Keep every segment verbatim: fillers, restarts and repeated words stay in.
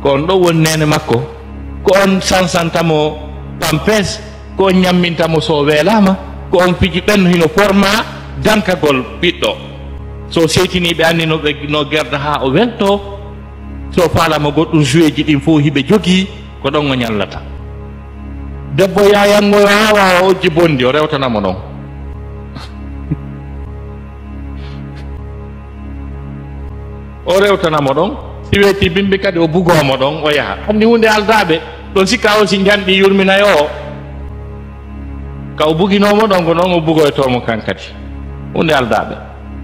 ko on ɗo woni nene makko ko on sansantamo pampes ko on ñammintamo so weelama ko on piji ɓenno hino forma dankagol ɓiɗɗo so seytiniɓe anni no ɓe no gerda ha o welto so falama goɗɗum joué ji ɗin fof hiɓe jogii ko ɗon o ñallata debbo yayango ha wawa ojji bondi o rewtanamo ɗon o rewtanamo ɗon si weeti bimbi kadi o bugomo ɗon o yaha andi hunde aldaɓe ɗon sikka o si janɗi yurminayo o ka o buginomo ɗon ko ɗon o bugoytomo kan kadi hunde aldaɓe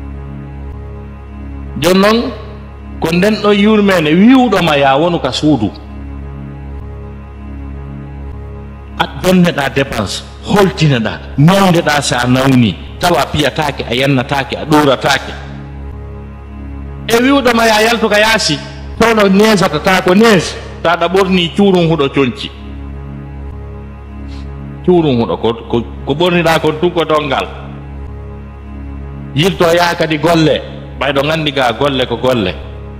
jon noon ko nden ɗo yurmene wiwɗoma ya wonu ka suudu a donneɗa dépense holtineɗa nawdeɗa sa nawni tawa piyatake a yannatake a ɗoratake e wiwɗoma ya yaltu ka yaasi tawno nesatata ko nees taɗa ɓorni cuurum huɗo coñci cuurum huɗo ko ko ɓorniɗa kon tun ko dongal yilto yaa kadi golle ɓayɗo gandi ga golle ko golle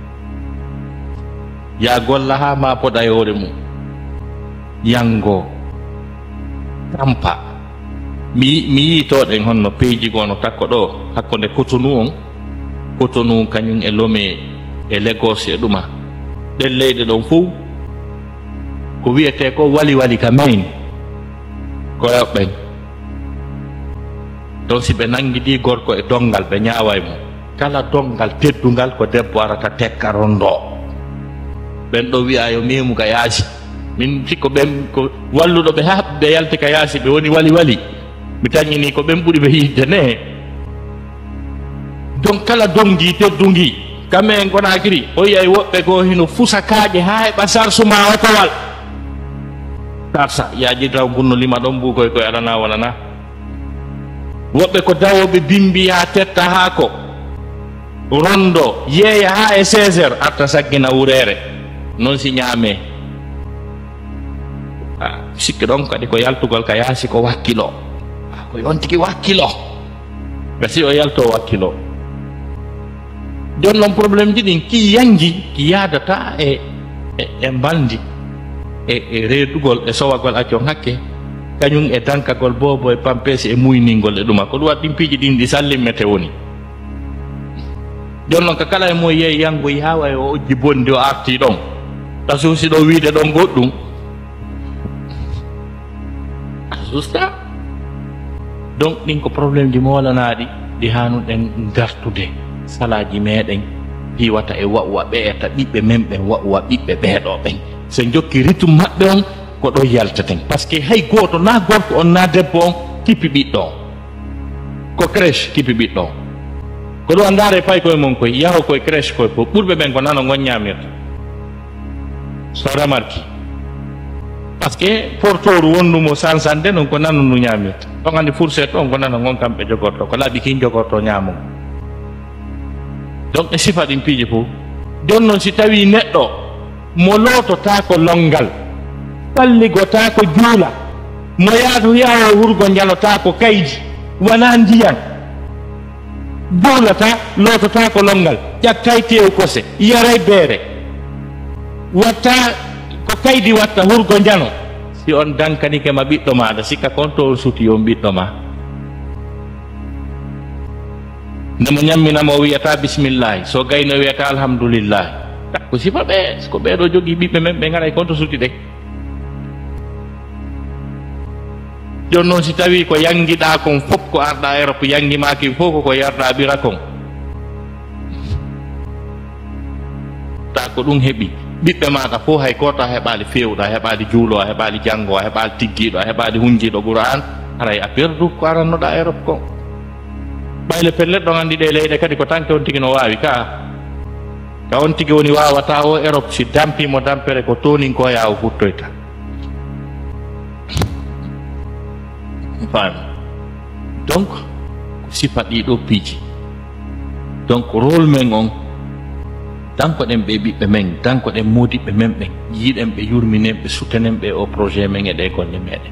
ya golla ha ma poɗayore mum yango tampa mi mi yiitoɗen honno peeji gono takko ɗo hakkunde Cotonou on Cotonou kañum e Lomé e Lagos e ɗuma ɗen leyɗe ɗon fof ko wiyete ko wali wali ka main ko yoɓɓen donc si ɓe nanguiɗi gorko e dongal ɓe ñaaway mo kala dongal teddungal ko debbo arata tekka rondo ɓen ɗo wiya yo memu ka yaasi min sikko ɓen ko walluɗo ɓe ha ɓe yalti ka yaasi ɓe woni wali wali mi tañini ko ɓen ɓuuri ɓe yidde ne donc kala dongi teddungi kamɓe en gonakiri o yiyay woɓɓe goo hino fusa kaaƴe ha heɓa sarsuma otowal sarsa yaaji taw gunno lima ɗon mbukoy koye aɗana wonana woɓɓe ko dawoɓe bimbi ha tetta ha ko rondo yeeya ha e seize heures arta saggina wurere noon si ñaame sikki ɗon kadi ko yaltugol ka yaasi ko wakkilo ko yon tigi wakkilo gasi o yalto wakkilo jon noon probléme ji ɗin ki yangi ki yadata e e mbaldi e e reedugol e sowagol accon hakke kañum e dankagol bobo e pampesi e muyningol e ɗuma ko ɗum waɗi ɗin piiji ɗin ɗi sallimmete woni jon noon ka kala e mo yeeyi yangoyi ha way o ojji bondi o arti ɗon ta suusi ɗo wiide ɗon goɗɗum a susta donc ɗin ko probléme ji molanaɗi ɗi hanuɗen dartude salaji meɗen piwata e wa'uwa ɓeyata ɓiɓɓe men ɓen wa'uwa ɓiɓɓe ɓeeɗo ɓen so jokki rythme maɓɓe on ko ɗo yaltaten par ce que hay goto na gorko on na debbo on kippi ɓiɗɗo on ko crèche kippi ɓiɗɗo on ko ɗo andare pay koye mon koye yaho koye crèche koye fof ɓurɓe ɓen ko nano gonñamirta so remarki par ce que portoru wondumo sansande noon ko nano ndu ñamirta ɗon andi fourchette on ko nano gon kamɓe jogorto ko laaɓi kin jogorto ñamon donc e sifa ɗin piiji fof jon noon si tawi neɗɗo mo lootota ko longal ɓalligota ko juula mo yaatu yaha wurgo jalota ko kaydi wona ndiyan juulata lootota ko longal ƴattay tew kose yaray beere watta ko kaydi watta wurgo jano si on dankanike ma ɓiɗɗo maɗa sikka kon to on suti on ɓiɗɗo ma ndemo ñamminamo o wiyata bisimillahi so gayno wiyata alhamdoulillahi ko sifa ɓe ko ɓeeɗo jogii ɓiɓɓe men ɓe garay konto suti ɗe jon noon si tawi ko yangiɗa kon fof ko arɗa Europe yangimaki fof koko yarɗa ɓira kon ta ko ɗum heeɓi ɓiɓɓe maɗa fof hay goto a heɓali fewɗo a heɓali juulo a heɓali janggo a heɓali tiggiɗo a heɓali hunjiɗo Qur'an haray a perdu ko arannoɗa Europe kon ɓayle pellet ɗon andi ɗe leyɗe kadi ko tanke on tigi no wawi ka ka on tigi woni wawata o Europe si dampimo dampere ko tonin ko ya o futtoyta fami donc ko sifa ɗiɗo piiji donc rôle men on dankoɗen ɓe ɓiɓɓe men dankoɗen modiɓɓe men ɓen yiiɗen ɓe yurminen ɓe sutenen ɓe o projet men e ɗe golle meɗen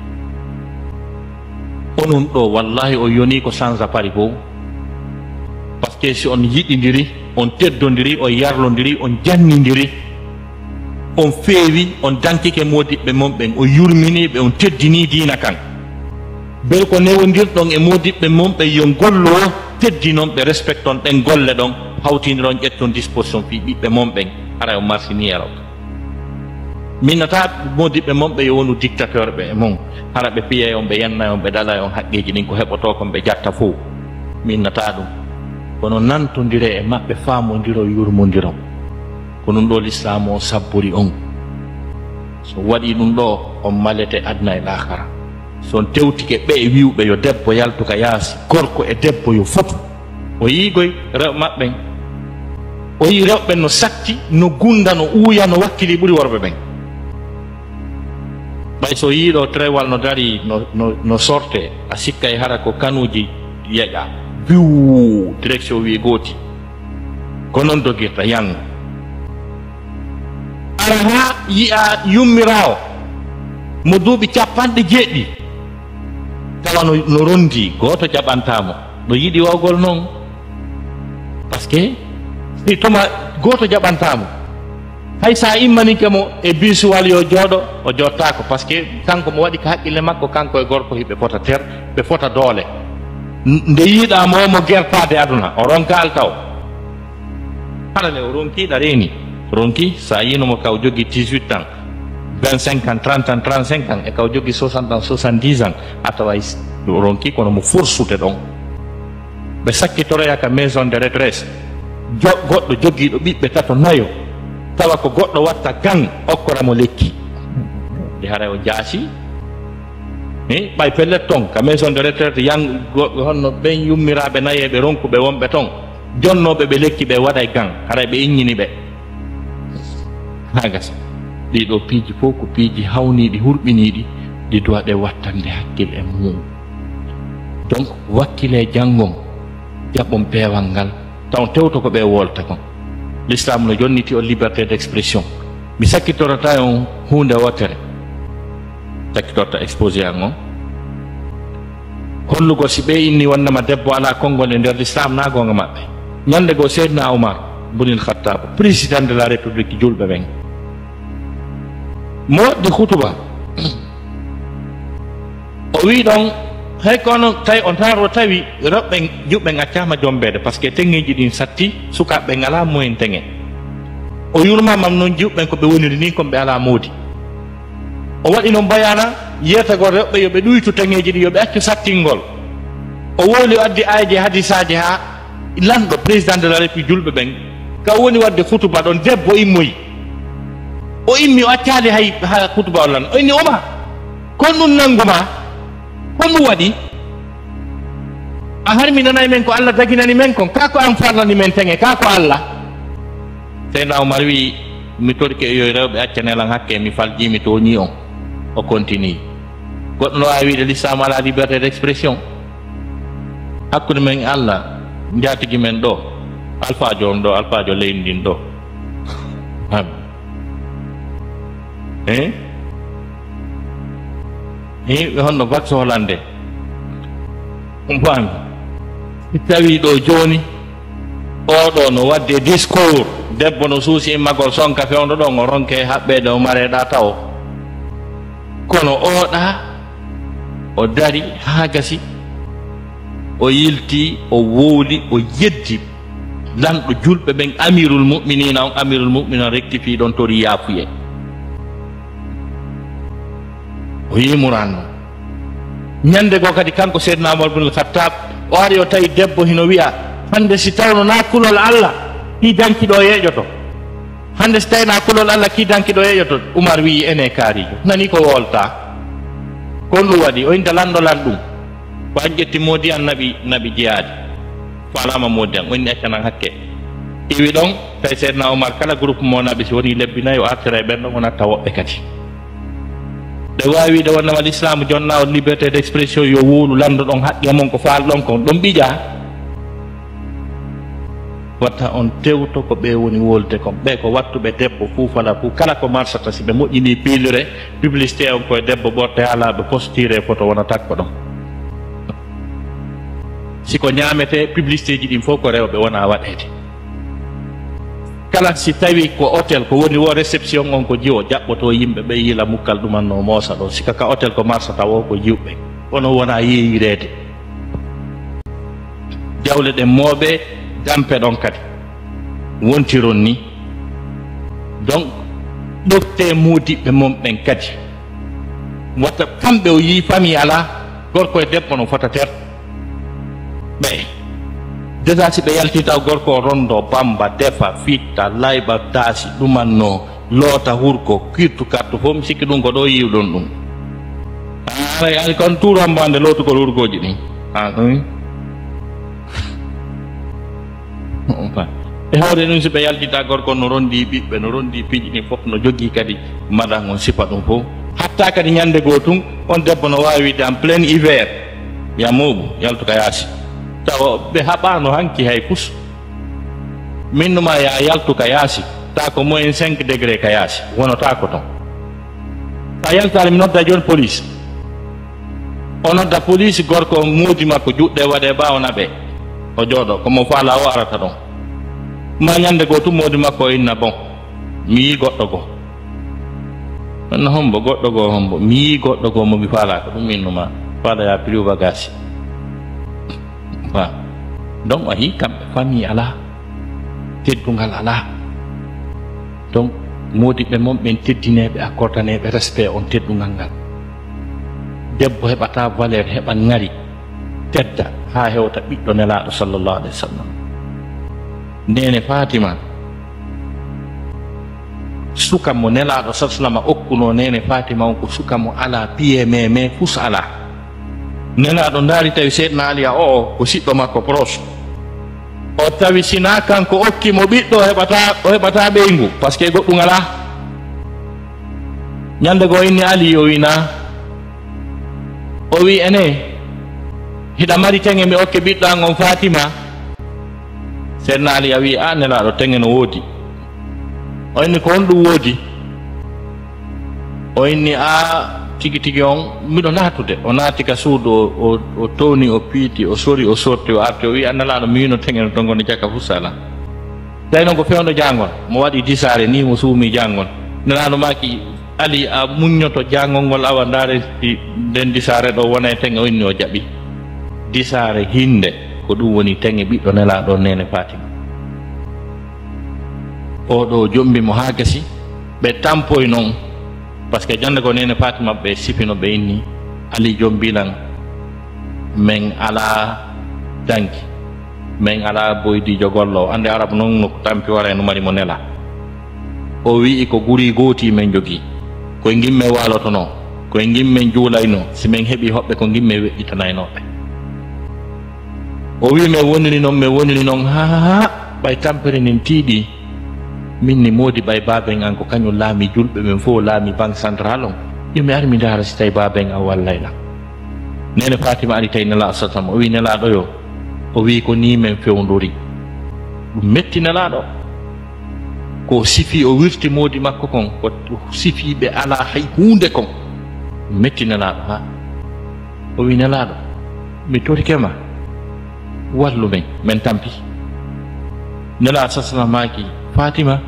onon ɗo wallahi o yoni ko sans appareil fof par ce que si on yiɗidiri on teddodiri on yarlodiri on jannidiri on feewi on dankike modiɓɓe mon ɓen o yurminiɓe on teddini diina kan bel ko newondirɗon e modiɓɓe mon ɓe yo gollo teddi noon ɓe respecte on ɗen golle ɗon hawtiniron ƴetton disposition fi ɓiɓɓe mon ɓen hara o marsini araw minnata modiɓɓe mon ɓe yo wonu dictateur ɓe e mon hara ɓe piyay on ɓe yanna on ɓe ɗala on haqqeji ɗin ko heɓoto kon ɓe jatta fof minnata ɗum kono nantodire e maɓɓe famodiro yurmodiro ko ɗum ɗo l'islam o sabbori on so waɗi ɗum ɗo on malete adna e lahara son tewtike ɓe e wiwɓe yo debbo yaltuka yaasi gorko e debbo yo fotu o yiigoy rew maɓɓen o yi rewɓe no satti no gunda no uuya no wakkili ɓuri worɓe ɓen ɓay so yiiɗo trewal no dari no, no, no sorte a sikka e hara ko kanuji yeƴa biw direction wi gooti ko noon dogirta yang ara ha yiya yummirawo mo duuɓi capanɗe jeeɗɗi tawa no, no rondi goto jaɓantamo ɗo yiɗi wawgol noon par ce que si toma goto jaɓantamo hay sa immanike mo e bisuwal yo jooɗo o jottako par ce que kanko mo waɗi ko haqqille makko kanko e gorko hiɓe fota ter ɓe fota doole nde yiiɗamo mo gertade aduna o ronkal taw harale o ronkiɗa reeni ronki sa yinomo kaw jogui dix-huit ans vingt-cinq ans trente ans trente-cinq ans e kaw jogui soixante ans soixante-dix ans a taway ronki kono mo forsude ɗon ɓe sakkitoroya ka maison de retraite jo goɗɗo jogiiɗo ɓiɓɓe tato nayo tawa ko goɗɗo watta gan okkoramo lekki de hara o jaasi e ɓay pellet ton ka maison de retraite yang honno ɓen yummiraɓe nayeɓe ronkuɓe wonɓe ton jonnoɓe ɓe lekki ɓe waɗay gan haray ɓe innini ɓe ha gasa ɗiɗo piiji fof ko piiji hawniɗi hurɓiniɗi ɗi duwa ɗe wattande hakkille e mum donc wakkile janggon jaɓɓon peewal ngal taw tewto ko ɓe wolta kon l'islam no jonniti o liberté d' expression mi sakkitorata on hunde wotere sakkitorta exposé an on hollugo si ɓe inni wonnama debbo ala konngol e nder l'islam na gonga maɓɓe ñande goo seydna oumar bunil khattab président de la république julɓe ɓen mo waɗdi hutuba o wi ɗon hay kono tawi on taro tawi rewɓe juɓɓe accama jombede par ce que teŋeji ɗin satti sukaɓe ngala moyen teŋe o yurmamam noon juɓɓen koɓe woniri ni kon ɓe ala moodi o waɗi noon bayana yiyatagol rewɓe yoɓe ɗuytu teŋeji ɗi yoɓe accu sattingol o woli o addi ayji hadisaji ha lanɗo président de la république julɓe ɓen ka woni wadde hutuba ɗon debbo immoyi o immi o accali hay ha hutuba o lan o inni oma kon ɗum nanguma kon ɗum waɗi a harmi nanay men ko Allah daginani men kon ka ko an farlani men teŋe ka ko Allah seydna oumar wi mi torke yoy rewɓe accanelan hakke mi faljimi to ni on o continue goɗɗo no wawi wiide l'islam ala liberté d' expression hakkude men Allah jatigi men ɗo alphajo on ɗo alphajo leydi ndin ɗo e e honno vax holande on faami si tawi ɗo joni oɗo no wadde discours debbo no suusi immagol sonka fewdo ɗon o ronke haɓɓede o mareɗa taw kono oɗa o dari ha gasi o yilti o wowli o yeddi lanɗo julɓe ɓen amirul muminina on amirul muminina rectifie ɗon tori yaafuye o yimuranno ñande go kadi kanko seydna Umar ibn al-Khattab o ari o tawi debbo hino wiya hande si tawno na kulol Allah ki dankiɗo yeeƴoto hande so tawi na kulol Allah ki dankiɗo yeeƴoto Umar wi ene kaarijo nani ko wolta kon ɗum waɗi o inta lanɗo lan ɗum ko an ƴetti moodi an naɓi naɓi jeyaadi falama moodi an o inni accanan hakke iwi ɗon tawi seydna Umar kala groupe mo naɓi si woni lebbi nayyi o artira e ɓen ɗon o natta woɓɓe kadi ɗe wawi wiide wonnama l'islam jonna o liberté d' expression yo wuulu lanndo ɗon haqqe mon ko faal ɗon kon ɗon ɓiƴa watta on tewto ko ɓe woni wolde kon ɓe ko wattuɓe debbo fuufala fuu kala ko marsata si ɓe moƴƴini piilure publicité on koye debbo ɓorte haalaɓe postire photo wona takko ɗon siko ñamete publicité ji ɗin fof ko rewɓe wona waɗede kala si tawi ko hotel ko woni wo réception on ko jiwo jaɓɓoto yimɓe ɓe yila mukkal ɗumanno moosa ɗo sika ka hotel ko marsata wo ko jiwɓe kono wona yeeyirede jawle ɗen mooɓe dampe ɗon kadi wontiron ni donc ɗofte mudiɓɓe mum ɓen kadi watta kamɓe o yii famille ala gorko e debbo no fota ter ɓe déjà si ɓe yaltita gorko o rondo bamba defa fitta layɓa daasi ɗumanno loota hurko kirtu kartu fof mi sikki ɗum ko ɗo yiwɗon ɗum ay kon tuurambo ande lootugol hurgoji ɗin a ɗum e hawre ɗum so ɓe yaltita gorko no rondi ɓiɓɓe no rondi piiji ɗin fof no jogii kadi madan on sipa ɗum fof hatta kadi ñande goo tun on debbo no wawi wiide en plein hiver yamuɓu yaltuka yaasi tawa ɓe haɓano hanki hay pus min numa ya yaltuka yaasi ta ko moins cinq degré ka yaasi wonota ko ton sa yaltare mi nodda joni police o nodda police gorko moodi makko juɗɗe waɗe bawna ɓe o jooɗo komo faala o arata ɗon ma ñande goo tun moodi makko o inna bon mi yi goɗɗo goo no hombo goɗɗo goo hombo mi yi goɗɗo goo momi faala ko ɗum min numa faala ya priwa gasi wa donc a yi kamɓe famille ala teddungal ala donc modiɓe moom ɓen teddineɓe accordaneɓe respect on teddungal ngal debbo heɓata valeur heɓa ngari tedda ha hewta ɓiɗɗo nelaɗo sallllahu alayhi wa sallam nene Fatima suka mo nelaɗo sa sallam okkuno nene Fatima on ko suka mo ala piye meme fus ala nelaɗo ndaari tawi seydna Ali a o ko siɗɗo makko proche o tawi sina kanko okkimo ɓiɗɗo heɓata o heɓata ɓeygu par ce que goɗɗum ala ñande goo inni Ali o wina o wi ene hiɗa mari tenge mi okke ɓiɗɗo an on Fatima seydna Ali a wi a nelaɗo tenge no woodi o inni ko honɗum woodi o inni a tigi tigi on miɗo naatude o naati ka suudu o o towni o piiti o sori o sorti o arti o wi annalaɗo mi wino tengeno to ngoni jakka fusala tawi noon ko fewno jangol mo waɗi disare ni mo suumi jangol nelaɗo maki Ali a muññoto jangol ngol awa ndaare nden disare ɗo wona e tenge o inni o jaɓi disare hinde ko ɗum woni tenge ɓiɗɗo nelaɗo nene Fatima oɗo jombimo ha gasi ɓe tampoy noon par ce que jande ko nene Fatima ɓe sipino ɓe inni Ali jombilan min ala danki min ala boydijo gollo ande arabe noon no tampi wara no mari mo nela o wi ko guri goti men jogi ko gimme waloto no ko gimme juulayno si min heɓi hoɓɓe ko gimme weƴƴitanaynoɓe o wi min woniri noon min woniri noon ha ɓay tampere nin tiiɗi min ni moodi ɓay baben an ko kañum laami julɓe men fof laami banque central on yomi ari mi ndaara si tawi baben an wallayla nene Fatima ari tawi nelaɗo satam o wi nelaɗo yo o wi ko ni men fewndori ɗum metti nelaɗo ko sifi o wirti moodi makko kon ko sifiɓe ala hay hunde kon ɗum metti nelaɗo ha o wi nelaɗo mi torikema wallu men min tampi nelaɗo sa salam maki Fatima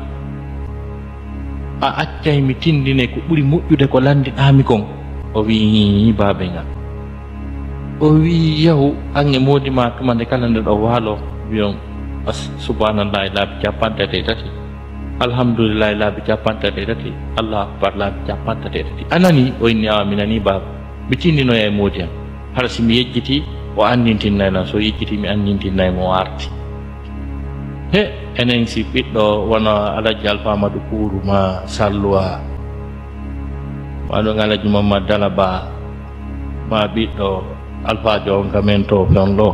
a accay mi tindine ko ɓuri moƴƴude ko landiɗami kon o wi baben am o wi yahu an e moodi ma tuma nde kala nde ɗo waalo wiyon subhanallahi laabi capantati tati alhamdulillahi laabi capantati tati allahu akbar laabi capantati tati anani o inni awa mi nani baba mi tindinoya e moodi am hara si mi yejjiti o andintinnaylan so yejjiti mi andintinnaymo o arti he enen si ɓiɗɗo wona alaji Alpha Amadou Kourou ma salluwa maɗon alaji Mamadou Dalaba ma ɓiɗɗo Alpha jonka men to fen ɗo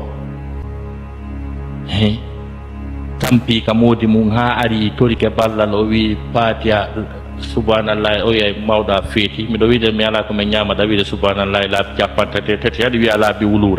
he tampi ka moodi mum ha ari torike ballal o wi Fatiha subhanallahi o wiya mawɗo a feeti miɗo wiide mi ala komin ñamata wiide subhanallahi laabi capantati tati haɗa wiya laabi wulure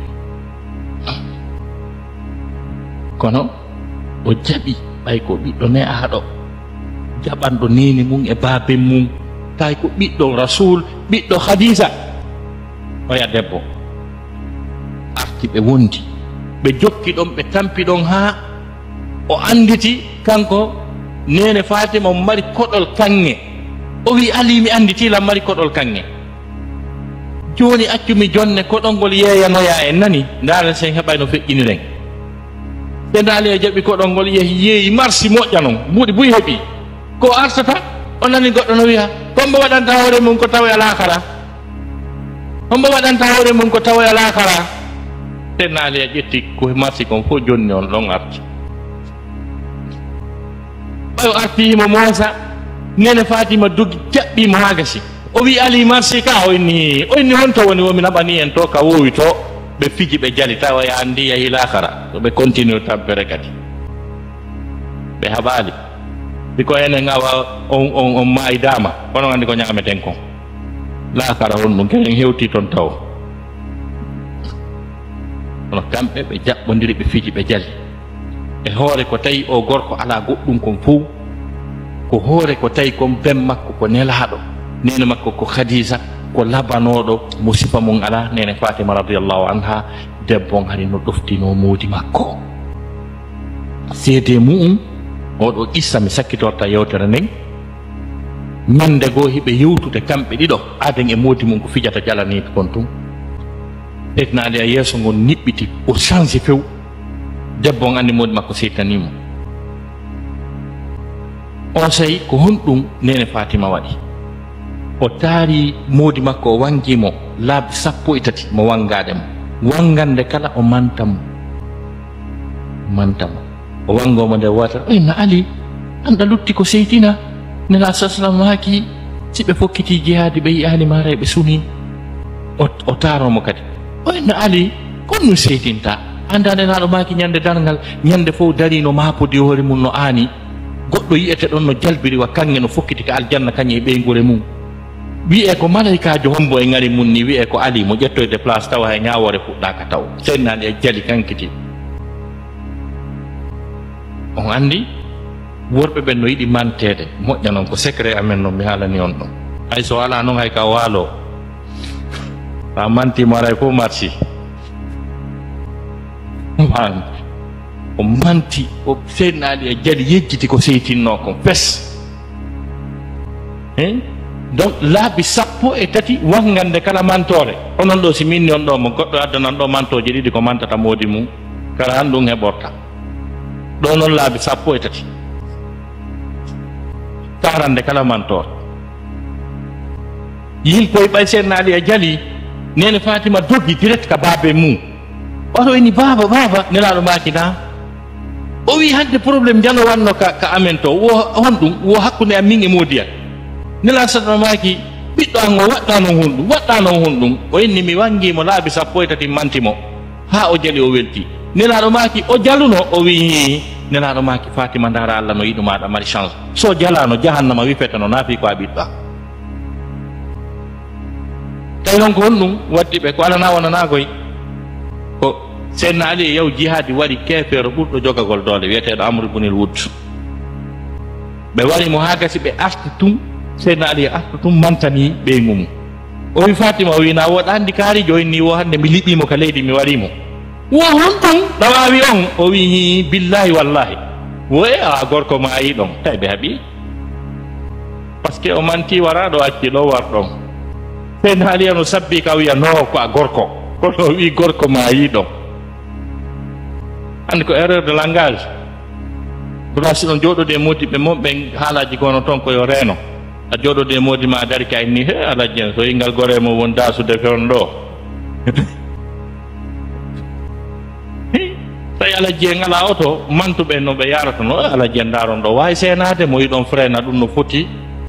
kono o jaɓi ɓay ko ɓiɗɗo ne aɗo jaɓanɗo neni mum e baben mum tawi ko ɓiɗɗo Rasul ɓiɗɗo Khadija oya debbo arti ɓe wondi ɓe jokki ɗon ɓe tampi ɗon ha o anditi kanko nene Fatima o mari koɗol kanŋe o wi Ali mi anditila mari koɗol kanŋe joni accumi jonne koɗol ngol yeeyanoya en nani ndaren sen heɓay no feƴƴiniren ɓendaali e jaɓi koɗol ngol yehi yeeyi marsi moƴƴa noon mbuɗi buy heeɓi ko artata o nani goɗɗo no wiya kombo waɗanta hoore mum ko tawa alakara kombo waɗanta hoore mum ko tawa alakara tennaali a ƴetti ko marsi kon fof jonni on ɗon arti ɓayo artihimo moosa nene Fatima dogi jaɓɓimo ha gasi o wi Ali marsi ka o inni o inni honto woni womi naɓani en to ka wowi to ɓe fiji ɓe jali tawa ya andi yahi lakara to ɓe continue tampere kadi ɓe haɓali biko enen awa on on on maayi dama kono andi ko ñameten kon lakara hon ɗum kenen hewti toon taw kono kamɓe ɓe jaɓɓodiri ɓe fiji ɓe jali e hoore ko tawi o gorko ala goɗɗum kon fof ko hoore ko tawi kon ben makko ko nelaɗo nene makko ko Khadija ko labanoɗo mo sifa mum ala nene Fatima radiallahu anha debbon hari no ɗoftino moodi makko seede mu'um oɗo qissa mi sakkitorta yewtere nden ñande goo hiɓe yewtude kamɓe ɗiɗo aden e moodi mum ko fijata jalaniɓe kon tun ɓetnaali a yeeso ngon niɓɓiti o change few debbon andi moodi makko seytanimo on sayi ko honɗum nene Fatima waɗi o taari moodi makko o wangimo laabi sappo e tati mo wangade mo wangande kala o mantamo mantamo o wangomo nde wata oyna Ali anda lutti ko seytina nela sallam maaki si ɓe fokkiti jihaadi ɓe yiyani mara ɓe suni o taromo kadi oyna Ali kon no seytinta anda nenaɗo maaki ñande dargal ñande fof darino mapodi hoore mum no aani goɗɗo yiyete ɗon no jalbiri wa kanŋe no fokkiti ka aljanna kañe e ɓeygure mum wi'e ko malaikajo hombo e ngari mum ni wi'e ko Ali mo ƴettoyde place tawa e ñawore fuɗɗaka taw sennani e jali kankiti on andi worɓe ɓen no yiɗi mantede moƴƴa noon ko secret amen noon mi haalani on ɗon hay so ala noon hay ka waalo sa mantimo aray fof marsi o manti o sennani e jali yejjiti ko seytinno kon fes donc laabi sappo e tati wangande kala mantore onon ɗo si minni on ɗo mo goɗɗo addanan ɗo mantoje ɗiɗi ko mantata moodi mum kala han ɗum heɓorta ɗo noon laabi sappo e tati tarande kala mantore yilkoye ɓay sennaali e jali nene Fatima dogi direct ka baabe mum oto ini baba baba nelaɗo makina o wi hande probléme jalo wanno ka, ka amen to wo hon ɗum wo hakkude am min e moodiya nela saɗa maki ɓiɗɗo an o waɗɗano honɗum waɗɗano honɗum o inni mi wangimo laabi sappo e tati mantimo ha o jali o welti nelaɗo maki o jaluno o wi nelaɗo maki Fatima dara Allah no yiɗumaɗa mari chance so jalano jahannama wifete no naafi ko a ɓiɗɗa tawi noon ko honɗum waddi ɓe ko alana wonanagoy ko senna Ali yaw jihaadi waɗi kefeero ɓurɗo jogagol doole wiyeteɗo Amr ibn al-Wud ɓe warimo ha gasi ɓe arti tum senna Ali arti tum mantani ɓeygu mum o wi Fatima o wi na woɗa andi kaarijo o inni wo hande mi liɓimo ka leydi mi warimo wo honɗum ɗawawi on o wi billahi wallahi wo e a gorko ma ayi ɗon tawi ɓe haaɓi par ce que o manti wara ɗo acci ɗo war ɗon senna Ali no sabbi ka wiya no ko a gorko kono wi gorko ma yi ɗon andi ko erreur de langage bura si ɗon jooɗode e modiɓe mon ɓen haalaji gono toon koyo reeno a jooɗode e modi ma dari ka inni he alaji en so yingal gore mo won dasude fewn ɗo tawi alaji en ala oto mantuɓe no ɓe yarata no alaji en daron ɗo wawi senade mo yiɗon frena ɗum no foti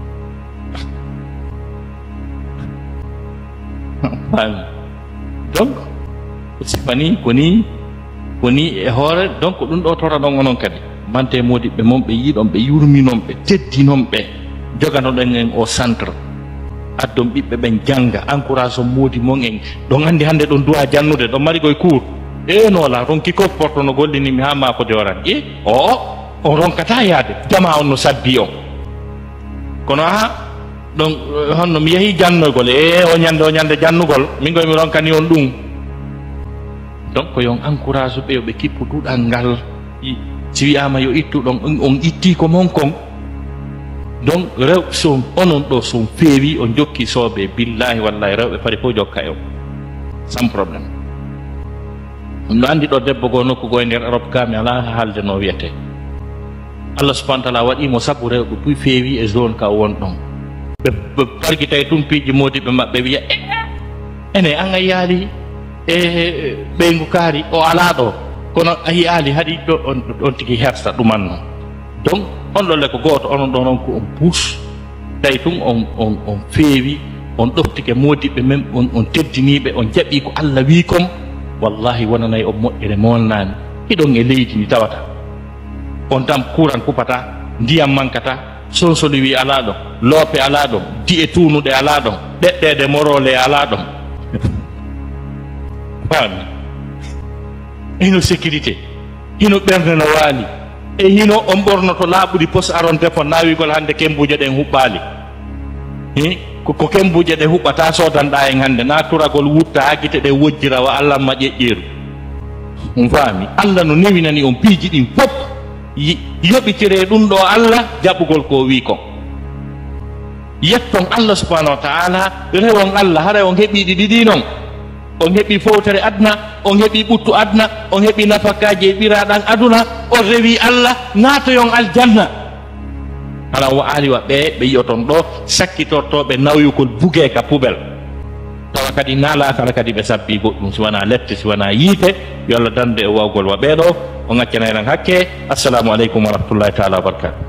donc sifani koni koni e hoore donc ɗum ɗo tora ɗon onon kadi mante modiɓɓe mon ɓe yiɗon ɓe yurminon ɓe teddinon ɓe joganoɗen en o centre addon ɓiɓɓe ɓen jangga encourage on moodi mon en ɗon andi hande ɗon duwa jannude ɗon mari koye cour e nola ronki kof porto no gollinimi ha mako joran e o on ronkata yaade jama on no sabbi on kono ha ɗon honno mi yeehi jannoygol e o ñande o ñande jannugol min koye mi ronkani on ɗum donc yon encourage ɓe yoɓe kippu duɗal ngal si wi'ama yo ittu ɗon on itti ko mon kon. Donc rewɓe son onon ɗo son feewi on jokki soobe billahi wallahi rewɓe pari fof jokka e o sans probléme. ɗum no anndi ɗo debbo goo nokku goo e nder Europe ka mi alaa haalde no wiyete Allah subahana taala waɗimo sabu rewɓe puy feewi e zone ka won ɗon ɓe pargitay tumpiiji modiɓe maɓɓe wiya ene an a yaali e ɓeygu kaari o alaa ɗo kono a yiyaali haɗi ɗo on tigi herta ɗuman noon. Donc on ɗon le ko gooto onon ɗon on ko on puus tawi tun on on on feewi on ɗoftike modiɓɓe men on on teddiniiɓe on jaɓii ko Allah wii kon wallahi wonanayi on moƴƴere molnaani hiɗon e leydi ndi tawata on tam kuran kupata ndiyam mankata sonsoli wi alaa ɗon loope alaa ɗon di e tuunuɗe alaa ɗon ɗeɗɗeede morole alaa ɗon faami hino sécurité hino ɓernde no waali e hino on ɓornoto laaɓuɗi pos aron depon naawigol hannde kembuje ɗen huɓɓaali ko kembuje ɗe huɓɓata sodanɗa en hannde na turagol wutta ha gite ɗe wojjira wa Allah ma ƴeƴƴeeru on faami Allah no newinani on piiji ɗin fof yoɓitire ɗum ɗo Allah jaɓugol ko wi kon yetton Allah subhanahu wa ta'ala rewon Allah hara on heɓiɗi ɗiɗi noon on heɓi fowtere adna on heɓi ɓuttu adna on heɓi nafakaji e ɓiraɗan aduna on rewi Allah naatoyon aljanna ala wo aliwa ɓe ɓe yiyoton ɗo sakkitortoɓe nawyugol bugeeka poubel tawa kadi naala kala kadi ɓe sabbi goɗɗum si wona lette si wona yiite yo Allah dande e wawgol wa ɓeeɗo o ŋaccanayran hakke. Assalamu aleykum wa rahmatullahi taala wa barakatuh.